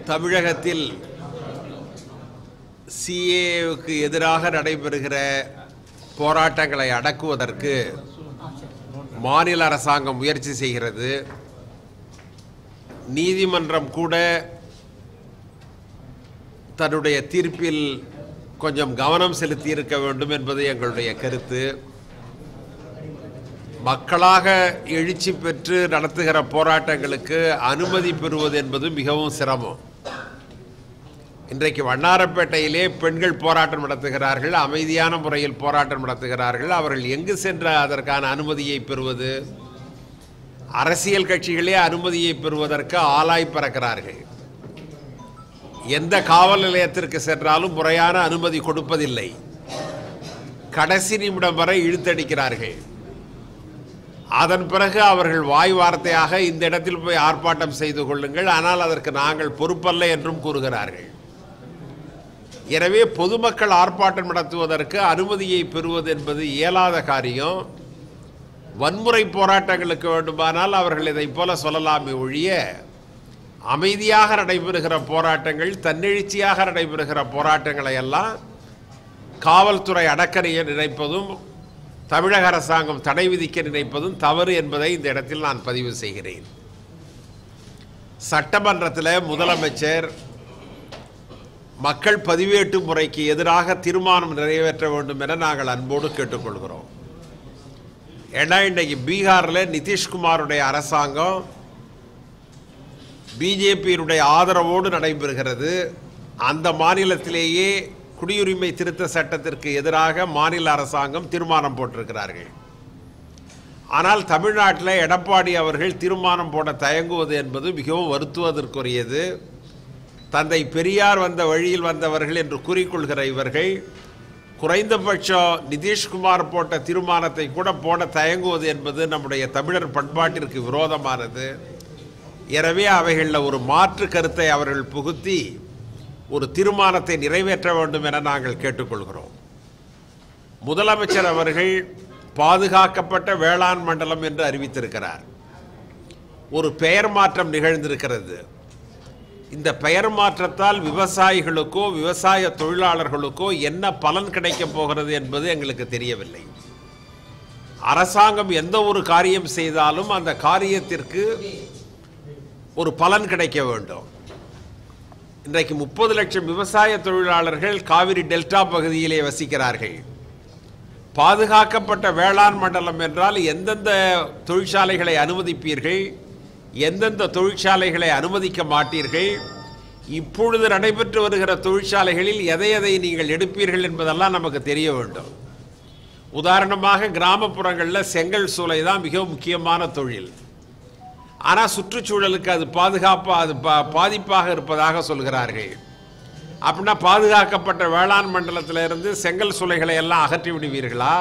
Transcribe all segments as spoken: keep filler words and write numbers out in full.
தமிழகத்தில் சிஏவுக்கு எதிராக நடைபெறுகிற போராட்டங்களை அடக்குவதற்கு மாநில அரசாங்கம் முயற்சி செய்கிறது. நீதிமன்றம் கூட தன்னுடைய தீர்ப்பில் கொஞ்சம் கவனம் செலுத்தி இருக்க வேண்டும் என்பது எங்களுடைய கருத்து. மக்களாக எழுச்சி பெற்று நடத்துகிற போராட்டங்களுக்கு அனுமதி பெறுவது என்பது மிகவும் சிரமம். இன்றைக்கு வண்ணாரப்பேட்டையிலே பெண்கள் போராட்டம் நடத்துகிறார்கள், அமைதியான முறையில் போராட்டம் நடத்துகிறார்கள். அவர்கள் எங்கு சென்ற அதற்கான அனுமதியை பெறுவது? அரசியல் கட்சிகளே அனுமதியை பெறுவதற்கு ஆளாய் பறக்கிறார்கள். எந்த காவல் நிலையத்திற்கு சென்றாலும் முறையான அனுமதி கொடுப்பதில்லை. கடைசி நிமிடம் வரை இழுத்தடிக்கிறார்கள். அதன் பிறகு அவர்கள் வாய் வார்த்தையாக இந்த இடத்தில் போய் ஆர்ப்பாட்டம் செய்து கொள்ளுங்கள், ஆனால் அதற்கு நாங்கள் பொறுப்பல்ல என்றும் கூறுகிறார்கள். எனவே பொதுமக்கள் ஆர்ப்பாட்டம் நடத்துவதற்கு அனுமதியை பெறுவது என்பது இயலாத காரியம். வன்முறை போராட்டங்களுக்கு வேண்டுமானால் அவர்கள் இதை போல சொல்லலாமே ஒழிய, அமைதியாக நடைபெறுகிற போராட்டங்கள், தன்னெழுச்சியாக நடைபெறுகிற போராட்டங்களை எல்லாம் காவல்துறை அடக்க நினைப்பதும் தமிழக அரசாங்கம் தடை விதிக்க நினைப்பதும் தவறு என்பதை இந்த இடத்தில் நான் பதிவு செய்கிறேன். சட்டமன்றத்தில் முதலமைச்சர் மக்கள் பதிவேட்டு முறைக்கு எதிராக தீர்மானம் நிறைவேற்ற வேண்டும் என நாங்கள் அன்போடு கேட்டுக்கொள்கிறோம். ஏன்னா இன்றைக்கு பீகாரில் நிதிஷ்குமாருடைய அரசாங்கம் பிஜேபியினுடைய ஆதரவோடு நடைபெறுகிறது. அந்த மாநிலத்திலேயே குடியுரிமை திருத்த சட்டத்திற்கு எதிராக மாநில அரசாங்கம் தீர்மானம் போட்டிருக்கிறார்கள். ஆனால் தமிழ்நாட்டில் எடப்பாடி அவர்கள் தீர்மானம் போட தயங்குவது என்பது மிகவும் வருத்துவதற்குரியது. தந்தை பெரியார் வந்த வழியில் வந்தவர்கள் என்று கூறிக்கொள்கிற இவர்கள் குறைந்தபட்சம் நிதிஷ்குமார் போட்ட தீர்மானத்தை கூட போட தயங்குவது என்பது நம்முடைய தமிழர் பண்பாட்டிற்கு விரோதமானது. எனவே அவைகளில் ஒரு மாற்று கருத்தை அவர்கள் புகுத்தி ஒரு தீர்மானத்தை நிறைவேற்ற வேண்டும் என நாங்கள் கேட்டுக்கொள்கிறோம். முதலமைச்சர் அவர்கள் பாதுகாக்கப்பட்ட வேளாண் மண்டலம் என்று அறிவித்திருக்கிறார். ஒரு பெயர் மாற்றம் நிகழ்ந்திருக்கிறது. இந்த பெயர் மாற்றத்தால் விவசாயிகளுக்கோ விவசாய தொழிலாளர்களுக்கோ என்ன பலன் கிடைக்கப் போகிறது என்பது எங்களுக்கு தெரியவில்லை. அரசாங்கம் எந்த ஒரு காரியம் செய்தாலும் அந்த காரியத்திற்கு ஒரு பலன் கிடைக்க வேண்டும். இன்றைக்கு முப்பது லட்சம் விவசாய தொழிலாளர்கள் காவிரி டெல்டா பகுதியிலே வசிக்கிறார்கள். பாதுகாக்கப்பட்ட வேளாண் மண்டலம் என்றால் எந்தெந்த தொழிற்சாலைகளை அனுமதிப்பீர்கள், எந்தெந்த தொழிற்சாலைகளை அனுமதிக்க மாட்டீர்கள், இப்பொழுது நடைபெற்று வருகிற தொழிற்சாலைகளில் எதை எதை நீங்கள் எடுப்பீர்கள் என்பதெல்லாம் நமக்கு தெரிய வேண்டும். உதாரணமாக கிராமப்புறங்களில் செங்கல் சூளை தான் மிக முக்கியமான தொழில். ஆனால் சுற்றுச்சூழலுக்கு அது பாதுகாப்பாக அது பா பாதிப்பாக இருப்பதாக சொல்கிறார்கள். அப்படின்னா பாதுகாக்கப்பட்ட வேளாண் மண்டலத்திலிருந்து செங்கல் சூளைகளை எல்லாம் அகற்றி விடுவீர்களா?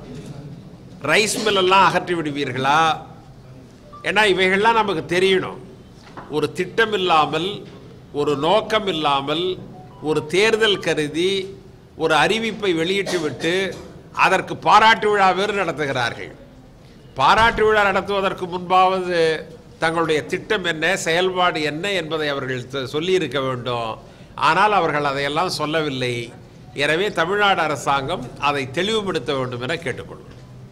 ரைஸ் மில்லெல்லாம் அகற்றி விடுவீர்களா? ஏன்னா இவைகள்லாம் நமக்கு தெரியணும். ஒரு திட்டம் இல்லாமல், ஒரு நோக்கம் இல்லாமல், ஒரு தேர்தல் கருதி ஒரு அறிவிப்பை வெளியிட்டு விட்டு அதற்கு பாராட்டு விழா வேறு நடத்துகிறார்கள். பாராட்டு விழா நடத்துவதற்கு முன்பாவது தங்களுடைய திட்டம் என்ன, செயல்பாடு என்ன என்பதை அவர்கள் சொல்லியிருக்க வேண்டும். ஆனால் அவர்கள் அதையெல்லாம் சொல்லவில்லை. எனவே தமிழ்நாடு அரசாங்கம் அதை தெளிவுபடுத்த வேண்டும் என கேட்டுக்கொள்கிறோம்.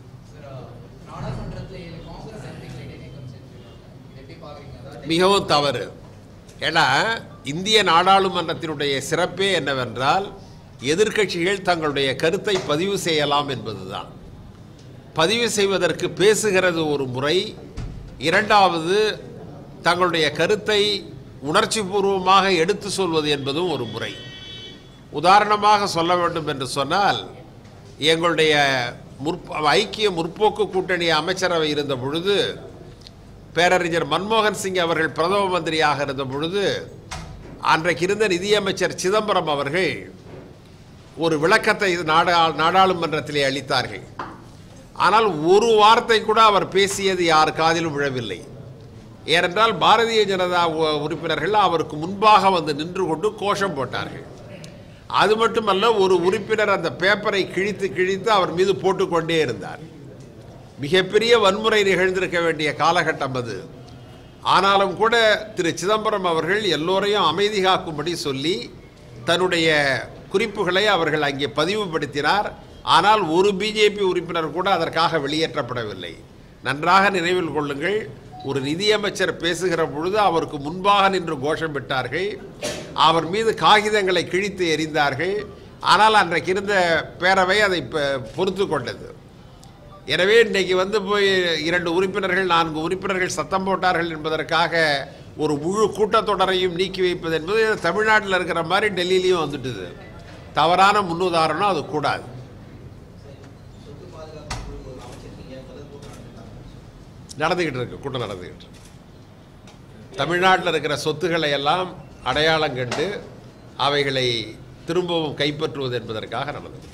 மிகவும் தவறு. ஏன்னா இந்திய நாடாளுமன்றத்தினுடைய சிறப்பே என்னவென்றால் எதிர்க்கட்சிகள் தங்களுடைய கருத்தை பதிவு செய்யலாம் என்பதுதான். பதிவு செய்வதற்கு பேசுகிறது ஒரு முறை, இரண்டாவது தங்களுடைய கருத்தை உணர்ச்சி பூர்வமாக எடுத்து சொல்வது என்பதும் ஒரு முறை. உதாரணமாக சொல்ல வேண்டும் என்று சொன்னால், எங்களுடைய முற்ப ஐக்கிய முற்போக்கு கூட்டணி அமைச்சரவை இருந்த பொழுது, பேரறிஞர் மன்மோகன் சிங் அவர்கள் பிரதம மந்திரியாக இருந்த பொழுது, அன்றைக்கு இருந்த நிதியமைச்சர் சிதம்பரம் அவர்கள் ஒரு விளக்கத்தை நாடா நாடாளுமன்றத்திலே அளித்தார்கள். ஆனால் ஒரு வார்த்தை கூட அவர் பேசியது யார் காதிலும் விழவில்லை. ஏனென்றால் பாரதிய ஜனதா உறுப்பினர்கள் அவருக்கு முன்பாக வந்து நின்று கொண்டு கோஷம் போட்டார்கள். அது மட்டுமல்ல, ஒரு உறுப்பினர் அந்த பேப்பரை கிழித்து கிழித்து அவர் மீது போட்டுக்கொண்டே இருந்தார். மிகப்பெரிய வன்முறை நிகழ்ந்திருக்க வேண்டிய காலகட்டம் அது. ஆனாலும் கூட திரு சிதம்பரம் அவர்கள் எல்லோரையும் அமைதி காக்கும்படி சொல்லி தன்னுடைய குறிப்புகளை அவர்கள் அங்கே பதிவுபடுத்தினார். ஆனால் ஒரு பிஜேபி உறுப்பினர் கூட அதற்காக வெளியேற்றப்படவில்லை. நன்றாக நினைவில் கொள்ளுங்கள், ஒரு நிதியமைச்சர் பேசுகிற பொழுது அவருக்கு முன்பாக நின்று கோஷமிட்டார்கள், அவர் மீது காகிதங்களை கிழித்து எறிந்தார்கள். ஆனால் அன்றைக்கு இருந்த பேரவை அதை பொறுத்து கொண்டது. எனவே இன்றைக்கு வந்து போய் இரண்டு உறுப்பினர்கள் நான்கு உறுப்பினர்கள் சத்தம் போட்டார்கள் என்பதற்காக ஒரு முழு கூட்டத்தொடரையும் நீக்கி வைப்பது என்பது தமிழ்நாட்டில் இருக்கிற மாதிரி டெல்லியிலையும் வந்துட்டுது. தவறான முன்னுதாரணம், அது கூடாது. நடந்துக்கிட்டு இருக்கு, கூட்டம் நடந்துக்கிட்டு இருக்கு. தமிழ்நாட்டில் இருக்கிற சொத்துக்களை எல்லாம் அடையாளம் கண்டு அவைகளை திரும்பவும் கைப்பற்றுவது என்பதற்காக நடந்தது.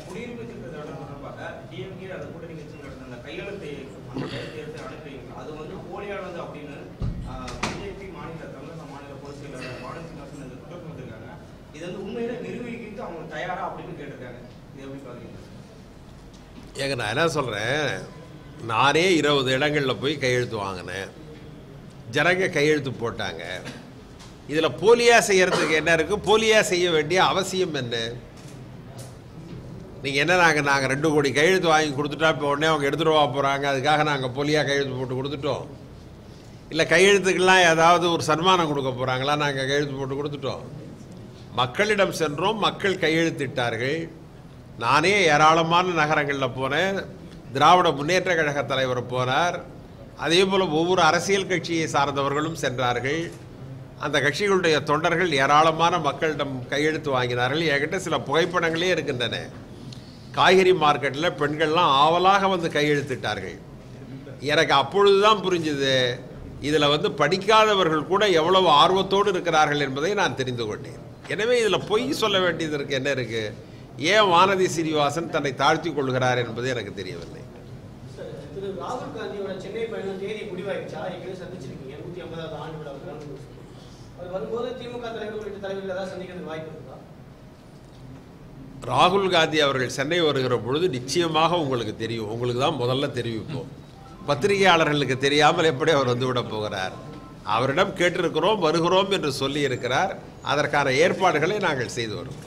ஏங்க நான் என்ன சொல்கிறேன், நானே இருபது இடங்களில் போய் கையெழுத்து வாங்கினேன், ஜனங்க கையெழுத்து போட்டாங்க. இதில் போலியாக செய்கிறதுக்கு என்ன இருக்குது? போலியாக செய்ய வேண்டிய அவசியம் என்ன? நீங்கள் என்ன, நாங்கள் நாங்கள் ரெண்டு கோடி கையெழுத்து வாங்கி கொடுத்துட்டா இப்போ உடனே அவங்க எடுத்துகிட்டு வா போகிறாங்க, அதுக்காக நாங்கள் போலியாக கையெழுத்து போட்டு கொடுத்துட்டோம்? இல்லை கையெழுத்துக்கெல்லாம் ஏதாவது ஒரு சன்மானம் கொடுக்க போகிறாங்களா? நாங்கள் கையெழுத்து போட்டு கொடுத்துட்டோம். மக்களிடம் சென்றோம், மக்கள் கையெழுத்திட்டார்கள். நானே ஏராளமான நகரங்களில் போனேன், திராவிட முன்னேற்ற கழக தலைவர் போனார், அதே போல் ஒவ்வொரு அரசியல் கட்சியை சார்ந்தவர்களும் சென்றார்கள். அந்த கட்சிகளுடைய தொண்டர்கள் ஏராளமான மக்களிடம் கையெழுத்து வாங்கினார்கள். என்கிட்ட சில புகைப்படங்களே இருக்கின்றன. காய்கறி மார்க்கெட்டில் பெண்கள்லாம் ஆவலாக வந்து கையெழுத்திட்டார்கள். எனக்கு அப்பொழுது தான் புரிஞ்சுது, இதில் வந்து படிக்காதவர்கள் கூட எவ்வளவு ஆர்வத்தோடு இருக்கிறார்கள் என்பதை நான் தெரிந்து கொண்டேன். எனவே இதில் பொய் சொல்ல வேண்டியதற்கு என்ன இருக்குது? ஏன் வானதி சீனிவாசன் தன்னை தாழ்த்தி கொள்கிறார் என்பது எனக்கு தெரியவில்லை. திரு ராகுல் காந்தியோட சென்னை பயணம் தேதி முடிவாயிடுச்சா? ஏற்கனவே சந்திச்சிருக்கீங்க, நூற்றி ஐம்பதாவது ஆண்டு விழாவுக்கு அது வரும்போது திமுக தலைவர் உள்ளிட்ட தலைவர்கள் ஏதாவது சந்திக்கிறதுக்கு வாய்ப்பு இருக்கா? ராகுல் காந்தி அவர்கள் சென்னை வருகிற பொழுது நிச்சயமாக உங்களுக்கு தெரியும். உங்களுக்கு தான் முதல்ல தெரிவிப்போம். பத்திரிகையாளர்களுக்கு தெரியாமல் எப்படி அவர் வந்துவிட போகிறார்? அவரிடம் கேட்டிருக்கிறோம், வருகிறோம் என்று சொல்லி இருக்கிறார். அதற்கான ஏற்பாடுகளை நாங்கள் செய்து வருகிறோம்.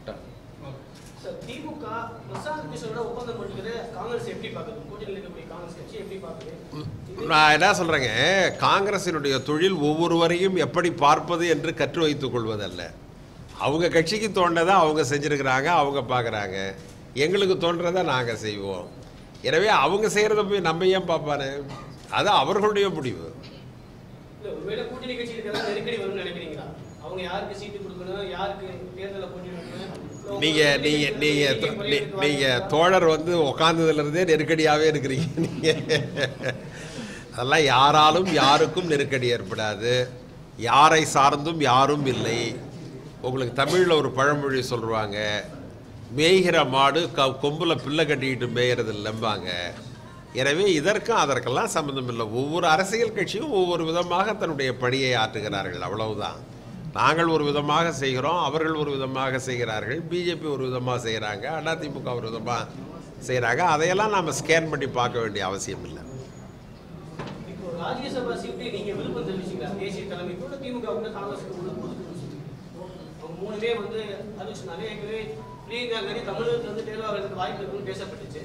திமுக பிரசாந்த் கிஷோரோட ஒப்பந்தம் பண்ணிக்கிறது காங்கிரஸ் எப்படி பார்க்குது? கூட்டணியில் இருக்கக்கூடிய காங்கிரஸ் கட்சி எப்படி பார்க்குது? நான் என்ன சொல்கிறேங்க, காங்கிரசினுடைய தொழில் ஒவ்வொருவரையும் எப்படி பார்ப்பது என்று கற்று வைத்துக் கொள்வதல்ல. அவங்க கட்சிக்கு தோன்றதை அவங்க செஞ்சுருக்கிறாங்க, அவங்க பார்க்குறாங்க. எங்களுக்கு தோன்றதை நாங்கள் செய்வோம். எனவே அவங்க செய்கிறத போய் நம்ம ஏன் பார்ப்பானே? அது அவர்களுடைய முடிவு. ஒருவேளை கூட்டணி கட்சி இருக்கிறதா நெருக்கடி வரும்னு நினைக்கிறீங்களா? அவங்க யாருக்கு சீட்டு கொடுக்கணும், யாருக்கு தேர்தலில் போட்டி நடக்கணும்? நீங்கள் நீங்கள் நீங்கள் நீங்கள் தோழர் வந்து உக்காந்ததுலேருந்தே நெருக்கடியாகவே இருக்கிறீங்க. நீங்கள் அதெல்லாம் யாராலும் யாருக்கும் நெருக்கடி ஏற்படாது. யாரை சார்ந்தும் யாரும் இல்லை. உங்களுக்கு தமிழில் ஒரு பழமொழி சொல்லுவாங்க, மேய்கிற மாடு க கொம்பில் பிள்ளை கட்டிக்கிட்டு மேய்கிறது இல்லைம்பாங்க. எனவே இதற்கும் அதற்கெல்லாம் சம்மந்தம் இல்லை. ஒவ்வொரு அரசியல் கட்சியும் ஒவ்வொரு விதமாக தன்னுடைய பணியை ஆற்றுகிறார்கள், அவ்வளவுதான். நாங்கள் ஒரு விதமாக செய்கிறோம், அவர்கள் ஒரு விதமாக செய்கிறார்கள். பிஜேபி ஒரு விதமாக செய்கிறாங்க, அதிமுக ஒரு விதமாக செய்கிறாங்க. அதையெல்லாம் நாம் ஸ்கேன் பண்ணி பார்க்க வேண்டிய அவசியம் இல்லை. இப்போ ராஜ்யசபா சீட்டை நீங்கள் விருப்பம் தெரிவிச்சிங்களா? தேசிய தலைமைக்கு திமுக காங்கிரஸுக்கு மூணு பேர் வந்து அறிவிச்சுனாலே ஏற்கனவே பிரியங்கா காந்தி தமிழகத்தில் வந்து தேர்வாளர்களுக்கு வாய்ப்பு இருக்குன்னு பேசப்பட்டுச்சு.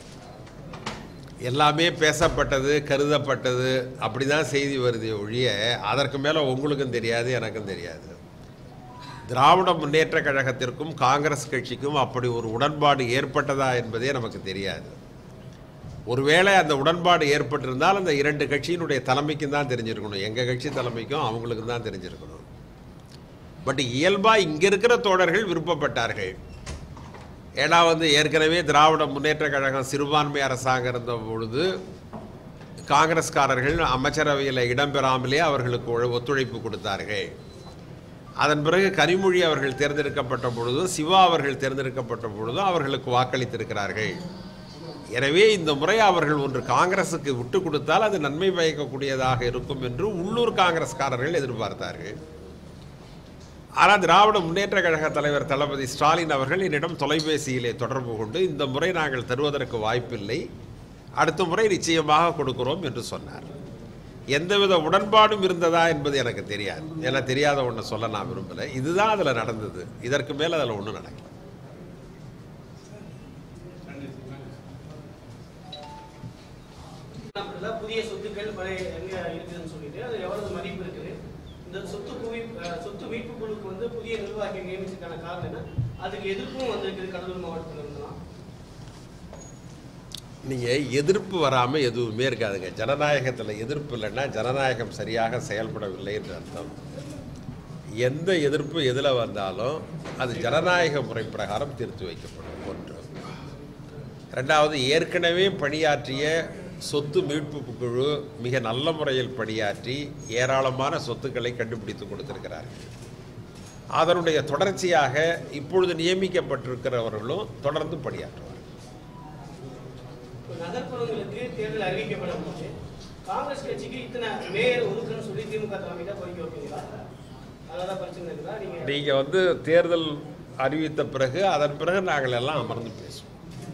எல்லாமே பேசப்பட்டது, கருதப்பட்டது, அப்படி தான் செய்தி வருது ஒழிய அதற்கு மேலே உங்களுக்கும் தெரியாது, எனக்கும் தெரியாது. திராவிட முன்னேற்ற கழகத்திற்கும் காங்கிரஸ் கட்சிக்கும் அப்படி ஒரு உடன்பாடு ஏற்பட்டதா என்பதே நமக்கு தெரியாது. ஒருவேளை அந்த உடன்பாடு ஏற்பட்டிருந்தால் அந்த இரண்டு கட்சியினுடைய தலைமைக்கும் தான் தெரிஞ்சிருக்கணும், எங்கள் கட்சி தலைமைக்கும் அவங்களுக்கும் தான் தெரிஞ்சிருக்கணும். பட் இயல்பாக இங்கே இருக்கிற தோழர்கள் விருப்பப்பட்டார்கள். ஏன்னா வந்து ஏற்கனவே திராவிட முன்னேற்ற கழகம் சிறுபான்மை அரசாங்கம் இருந்த பொழுது காங்கிரஸ்காரர்கள் அமைச்சரவையில் இடம்பெறாமலே அவர்களுக்கு ஒத்துழைப்பு கொடுத்தார்கள். அதன் பிறகு கனிமொழி அவர்கள் தேர்ந்தெடுக்கப்பட்ட பொழுதும் சிவா அவர்கள் தேர்ந்தெடுக்கப்பட்ட பொழுதும் அவர்களுக்கு வாக்களித்திருக்கிறார்கள். எனவே இந்த முறை அவர்கள் ஒன்று காங்கிரஸுக்கு விட்டு கொடுத்தால் அது நன்மை பயக்கக்கூடியதாக இருக்கும் என்று உள்ளூர் காங்கிரஸ்காரர்கள் எதிர்பார்த்தார்கள். ஆனால் திராவிட முன்னேற்ற கழக தலைவர் தளபதி ஸ்டாலின் அவர்கள் என்னிடம் தொலைபேசியிலே தொடர்பு கொண்டு இந்த முறை நாங்கள் தருவதற்கு வாய்ப்பில்லை, அடுத்த முறை நிச்சயமாக கொடுக்கிறோம் என்று சொன்னார். எந்தவித உடன்பாடும் இருந்ததா என்பது எனக்கு தெரியாது. ஏன்னா தெரியாத ஒன்று சொல்ல நான் விரும்பலை. இதுதான் அதில் நடந்தது. இதற்கு மேலே அதில் ஒன்றும் நடக்கல. புதிய சொத்துக்கள் எங்க இருக்குதுன்னு சொல்லிட்டு அது எவ்வளவு மதிப்பு இருக்குது, இந்த சொத்து குவி சொத்து மீட்பு குழுக்கு வந்து புதிய நிர்வாகியை நியமிச்சதுக்கான காரணம் என்ன, அதுக்கு எதிர்ப்பும் வந்திருக்குது கடலூர் மாவட்டத்தில் இருந்தோம். நீங்கள் எதிர்ப்பு வராமல் எதுவுமே இருக்காதுங்க. ஜனநாயகத்தில் எதிர்ப்பு இல்லைன்னா ஜனநாயகம் சரியாக செயல்படவில்லை என்று அர்த்தம். எந்த எதிர்ப்பு எதில் வந்தாலும் அது ஜனநாயக முறை பிரகாரம் தீர்த்து வைக்கப்படும். ஒன்று. ரெண்டாவது, ஏற்கனவே பணியாற்றிய சொத்து மீட்பு குழு மிக நல்ல முறையில் பணியாற்றி ஏராளமான சொத்துக்களை கண்டுபிடித்து கொடுத்திருக்கிறார்கள். அதனுடைய தொடர்ச்சியாக இப்பொழுது நியமிக்கப்பட்டிருக்கிறவர்களும் தொடர்ந்து பணியாற்றுவார்கள். நகர்ப்புறங்களுக்கு தேர்தல் அறிவிக்கப்படும் போது காங்கிரஸ் கட்சிக்கு இத்தனை மேயர் ஒதுக்குன்னு சொல்லி திமுக தலைமை தான் கோரிக்கை வைப்பீங்களா? அதான் பிரச்சனை இருக்குதா? நீங்க நீங்க வந்து தேர்தல் அறிவித்த பிறகு அதன் பிறகு நாங்கள் எல்லாம் அமர்ந்து பேசுவோம்.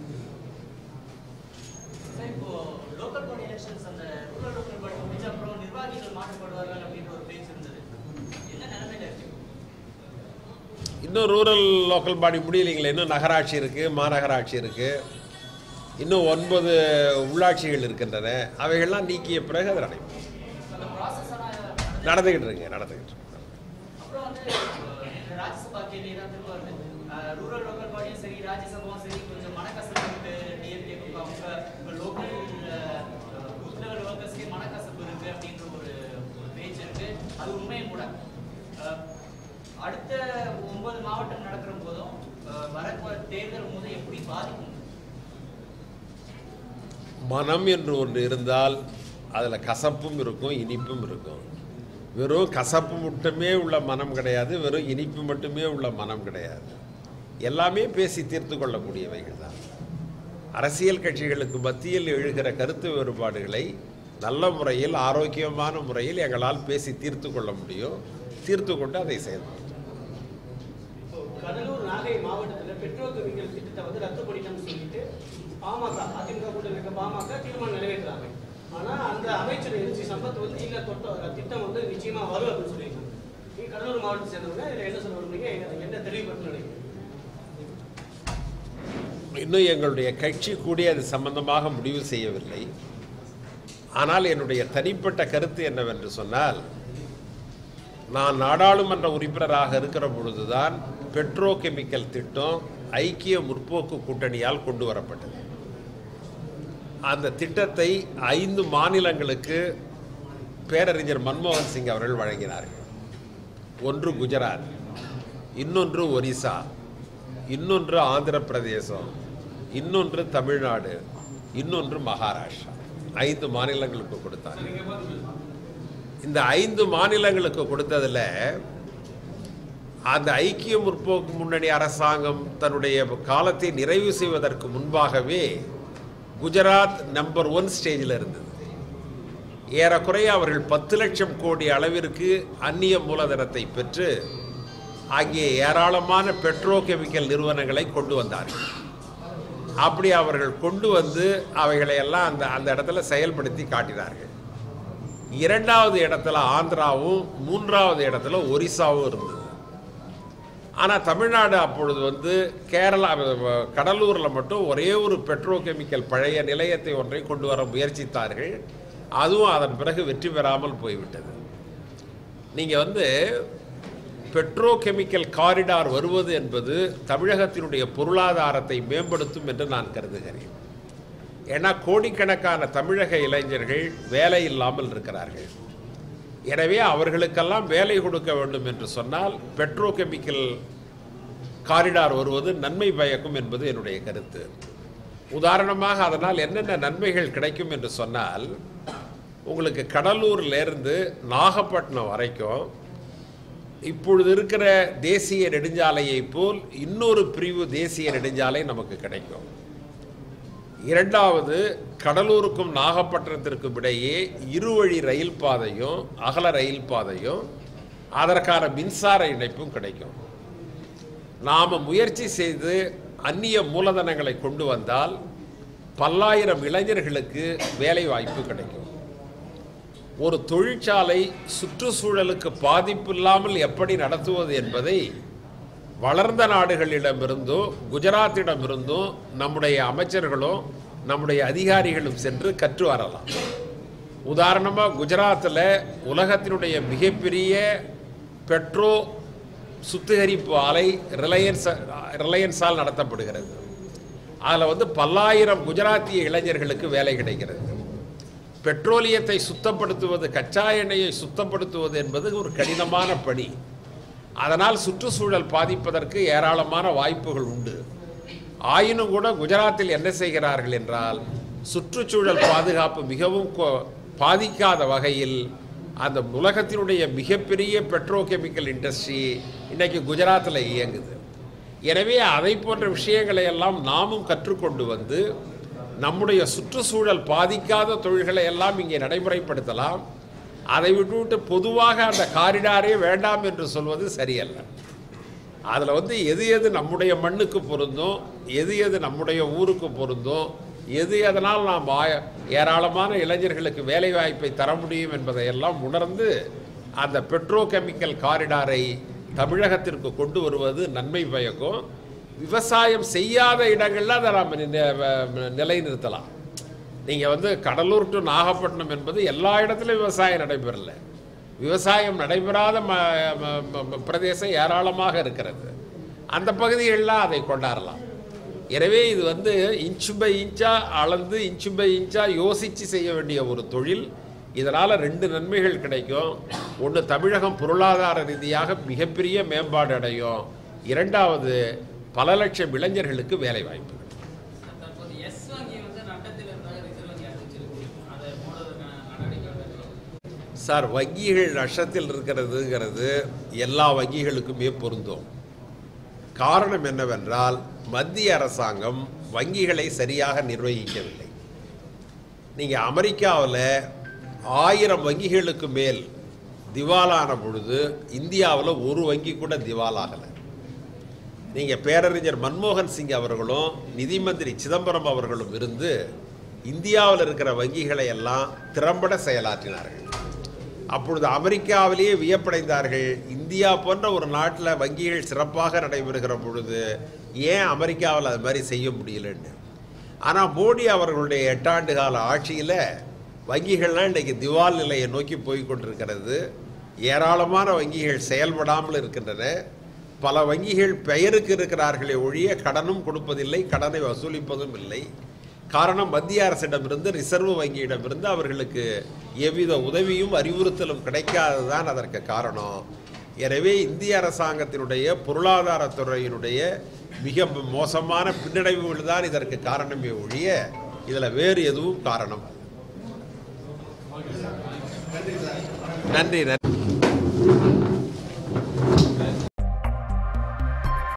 இன்னும் ரூரல் லோக்கல் பாடி முடியலைங்களே. இன்னும் நகராட்சி இருக்குது, மாநகராட்சி இருக்குது, இன்னும் ஒன்பது உள்ளாட்சிகள் இருக்கின்றன. அவைகள்லாம் நீக்கிய பிறகு அது நடைபெறும். நடந்துக்கிட்டு இருக்குங்க நடந்துக்கிட்டு இருக்கு. அடுத்த ஒன்பது மாவட்டம் நடக்கிற போதும் வரப்போற தேர்தல் போது எப்படி பாதிக்கும்? மனம் என்று ஒன்று இருந்தால் அதில் கசப்பும் இருக்கும், இனிப்பும் இருக்கும். வெறும் கசப்பு மட்டுமே உள்ள மனம் கிடையாது, வெறும் இனிப்பு மட்டுமே உள்ள மனம் கிடையாது. எல்லாமே பேசி தீர்த்து கொள்ளக்கூடியவைகள் தான். அரசியல் கட்சிகளுக்கு மத்தியில் எழுகிற கருத்து வேறுபாடுகளை நல்ல முறையில் ஆரோக்கியமான முறையில் எங்களால் பேசி தீர்த்து கொள்ள முடியும். தீர்த்து கொண்டு அதை செயல்படுத்தும். கடலூர் நாகை மாவட்டத்தில் பெட்ரோல் கெமிக்கல் திட்டத்தை வந்து ரத்து பண்ணிட்டோம்னு சொல்லிட்டு பாமக அதிமுக கூட்டணி இருக்க பாமக தீர்மானம் நிறைவேற்றுறாங்க. ஆனால் அந்த அமைச்சர் எல்சி சம்பத் வந்து இல்லை தொட்ட திட்டம் வந்து நிச்சயமா வரும் அப்படின்னு சொல்லியிருக்காங்க. நீங்கள் கடலூர் மாவட்டத்தை சேர்ந்தவங்க இதில் என்ன சொல்ல விரும்புறீங்க? என்ன தெளிவுபடுத்த நினைக்கிறீங்க? இன்னும் எங்களுடைய கட்சி கூடி அது சம்பந்தமாக முடிவு செய்யவில்லை. ஆனால் என்னுடைய தனிப்பட்ட கருத்து என்னவென்று சொன்னால், நான் நாடாளுமன்ற உறுப்பினராக இருக்கிற பொழுதுதான் பெட்ரோ கெமிக்கல் திட்டம் ஐக்கிய முற்போக்கு கூட்டணியால் கொண்டு வரப்பட்டது. அந்த திட்டத்தை ஐந்து மாநிலங்களுக்கு பேரறிஞர் மன்மோகன் சிங் அவர்கள் வழங்கினார்கள். ஒன்று குஜராத், இன்னொன்று ஒரிசா, இன்னொன்று ஆந்திர பிரதேசம், இன்னொன்று தமிழ்நாடு, இன்னொன்று மகாராஷ்டிரா. ஐந்து மாநிலங்களுக்கு கொடுத்தாங்க. இந்த ஐந்து மாநிலங்களுக்கு கொடுத்ததில் அந்த ஐக்கிய முற்போக்கு முன்னணி அரசாங்கம் தன்னுடைய காலத்தை நிறைவு செய்வதற்கு முன்பாகவே குஜராத் நம்பர் ஒன் ஸ்டேஜில் இருந்தது. ஏறக்குறைய அவர்கள் பத்து லட்சம் கோடி அளவிற்கு அந்நிய மூலதனத்தை பெற்று அங்கே ஏராளமான பெட்ரோ கெமிக்கல் நிறுவனங்களை கொண்டு வந்தார்கள். அப்படி அவர்கள் கொண்டு வந்து அவைகளை எல்லாம் அந்த அந்த இடத்துல செயல்படுத்தி காட்டினார்கள். இரண்டாவது இடத்துல ஆந்திராவும், மூன்றாவது இடத்துல ஒரிசாவும் இருந்தது. ஆனால் தமிழ்நாடு அப்பொழுது வந்து கேரளா கடலூரில் மட்டும் ஒரே ஒரு பெட்ரோ கெமிக்கல் பழைய நிலையத்தை ஒன்றை கொண்டு வர முயற்சித்தார்கள். அதுவும் அதன் பிறகு வெற்றி பெறாமல் போய்விட்டது. நீங்கள் வந்து பெட்ரோ கெமிக்கல் காரிடார் வருவது என்பது தமிழகத்தினுடைய பொருளாதாரத்தை மேம்படுத்தும் என்று நான் கருதுகிறேன். ஏன்னா கோடிக்கணக்கான தமிழக இளைஞர்கள் வேலை இல்லாமல் இருக்கிறார்கள். எனவே அவர்களுக்கெல்லாம் வேலை கொடுக்க வேண்டும் என்று சொன்னால் பெட்ரோ கெமிக்கல் காரிடார் வருவது நன்மை பயக்கும் என்பது என்னுடைய கருத்து. உதாரணமாக அதனால் என்னென்ன நன்மைகள் கிடைக்கும் என்று சொன்னால், உங்களுக்கு கடலூர்லேருந்து நாகப்பட்டினம் வரைக்கும் இப்பொழுது இருக்கிற தேசிய நெடுஞ்சாலையை போல் இன்னொரு பிரிவு தேசிய நெடுஞ்சாலை நமக்கு கிடைக்கும். இரண்டாவது, கடலூருக்கும் நாகப்பட்டினத்திற்கும் இடையே இருவழி ரயில் பாதையும் அகல ரயில் பாதையும் அதற்கான மின்சார இணைப்பும் கிடைக்கும். நாம் முயற்சி செய்து அந்நிய மூலதனங்களை கொண்டு வந்தால் பல்லாயிரம் இளைஞர்களுக்கு வேலை வாய்ப்பு கிடைக்கும். ஒரு தொழிற்சாலை சுற்றுச்சூழலுக்கு பாதிப்பு இல்லாமல் எப்படி நடத்துவது என்பதை வளர்ந்த நாடுகளிடமிருந்தோ குஜராத்திடமிருந்தோ நம்முடைய அமைச்சர்களும் நம்முடைய அதிகாரிகளும் சென்று கற்று வரலாம். உதாரணமாக குஜராத்தில் உலகத்தினுடைய மிகப்பெரிய பெட்ரோ சுத்திகரிப்பு ஆலை ரிலையன்ஸ் ரிலையன்ஸால் நடத்தப்படுகிறது. அதில் வந்து பல்லாயிரம் குஜராத்திய இளைஞர்களுக்கு வேலை கிடைக்கிறது. பெட்ரோலியத்தை சுத்தப்படுத்துவது, கச்சா எண்ணெயை சுத்தப்படுத்துவது என்பது ஒரு கடினமான பணி. அதனால் சுற்றுச்சூழல் பாதிப்பதற்கு ஏராளமான வாய்ப்புகள் உண்டு. ஆயினும் கூட குஜராத்தில் என்ன செய்கிறார்கள் என்றால், சுற்றுச்சூழல் பாதுகாப்பு மிகவும் பாதிக்காத வகையில் அந்த உலகத்தினுடைய மிகப்பெரிய பெட்ரோ கெமிக்கல் இண்டஸ்ட்ரி இன்றைக்கி குஜராத்தில் இயங்குது. எனவே அதை போன்ற விஷயங்களை எல்லாம் நாமும் கற்றுக்கொண்டு வந்து நம்முடைய சுற்றுச்சூழல் பாதிக்காத தொழில்களை எல்லாம் இங்கே நடைமுறைப்படுத்தலாம். அதை விட்டுவிட்டு பொதுவாக அந்த காரிடாரே வேண்டாம் என்று சொல்வது சரியல்ல. அதில் வந்து எது எது நம்முடைய மண்ணுக்கு பொருந்தும், எது எது நம்முடைய ஊருக்கு பொருந்தும், எது எதனால் நாம் ஏராளமான இளைஞர்களுக்கு வேலை வாய்ப்பை தர முடியும் என்பதையெல்லாம் உணர்ந்து அந்த பெட்ரோ கெமிக்கல் காரிடாரை தமிழகத்திற்கு கொண்டு வருவது நன்மை பயக்கும். விவசாயம் செய்யாத இடங்களில் அதை நாம் நிலைநிறுத்தலாம். நீங்கள் வந்து கடலூர் டு நாகப்பட்டினம் என்பது எல்லா இடத்துலையும் விவசாயம் நடைபெறல. விவசாயம் நடைபெறாத பிரதேசம் ஏராளமாக இருக்கிறது. அந்த பகுதிகளெலாம் அதை கொண்டாடலாம். எனவே இது வந்து இன்ச்சு பை இன்ச்சாக அளந்து இன்ச்சு பை இன்ச்சாக யோசித்து செய்ய வேண்டிய ஒரு தொழில். இதனால் ரெண்டு நன்மைகள் கிடைக்கும். ஒன்று, தமிழகம் பொருளாதார ரீதியாக மிகப்பெரிய மேம்பாடு அடையும். இரண்டாவது, பல லட்சம் இளைஞர்களுக்கு வேலை வாய்ப்பு. சார், வங்கிகள் நஷ்டத்தில் இருக்கிறதுங்கிறது எல்லா வங்கிகளுக்குமே பொருந்தும். காரணம் என்னவென்றால், மத்திய அரசாங்கம் வங்கிகளை சரியாக நிர்வகிக்கவில்லை. நீங்கள் அமெரிக்காவில் ஆயிரம் வங்கிகளுக்கு மேல் திவாலான பொழுது இந்தியாவில் ஒரு வங்கி கூட திவாலாகலை. நீங்கள் பேரறிஞர் மன்மோகன் சிங் அவர்களும் நிதி மந்திரி சிதம்பரம் அவர்களும் இருந்து இந்தியாவில் இருக்கிற வங்கிகளை எல்லாம் திறம்பட செயலாற்றினார்கள். அப்பொழுது அமெரிக்காவிலேயே வியப்படைந்தார்கள், இந்தியா போன்ற ஒரு நாட்டில் வங்கிகள் சிறப்பாக நடைபெறுகிற பொழுது ஏன் அமெரிக்காவில் அது மாதிரி செய்ய முடியலன்னு. ஆனால் மோடி அவர்களுடைய எட்டாண்டு கால ஆட்சியில் வங்கிகள்லாம் இன்றைக்கி திவால் நிலையை நோக்கி போய் கொண்டிருக்கிறது. ஏராளமான வங்கிகள் செயல்படாமல் இருக்கின்றன. பல வங்கிகள் பெயருக்கு இருக்கிறார்களே ஒழிய கடனும் கொடுப்பதில்லை, கடனை வசூலிப்பதும் இல்லை. காரணம், மத்திய அரசிடமிருந்து, ரிசர்வ் வங்கியிடமிருந்து அவர்களுக்கு எவ்வித உதவியும் அறிவுறுத்தலும் கிடைக்காததுதான் அதற்கு காரணம். எனவே இந்திய அரசாங்கத்தினுடைய பொருளாதாரத்துறையினுடைய மிக மோசமான பின்னடைவுகள் தான் இதற்கு காரணமே ஒழிய இதில் வேறு எதுவும் காரணம். நன்றி நன்றி.